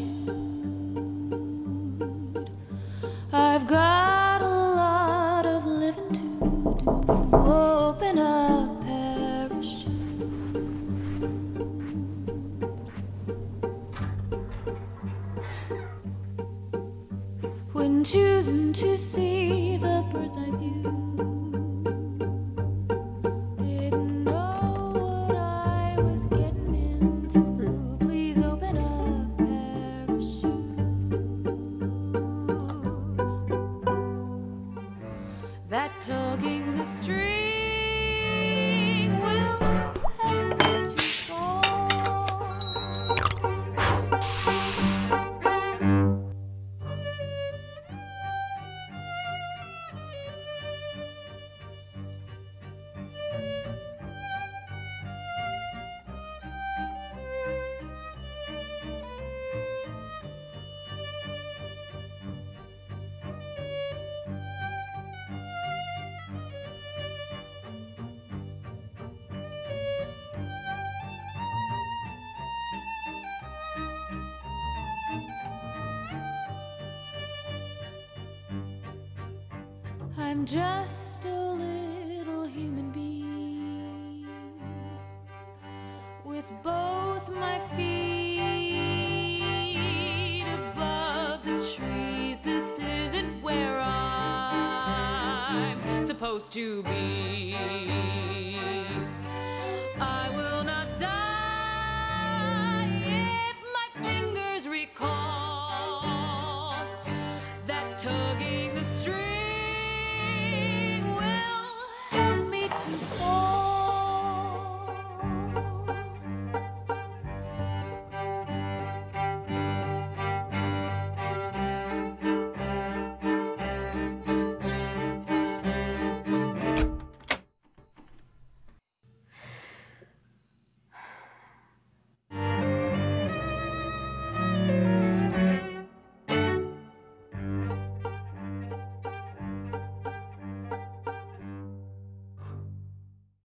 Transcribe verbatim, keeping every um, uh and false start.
I've got a lot of living to do. Open a parachute. When choosing to see the bird's eye view, didn't know what I was getting into. Please open a parachute. That tugging the string will help me to fall. I'm just a little human being with both my feet above the trees. This isn't where I'm supposed to be.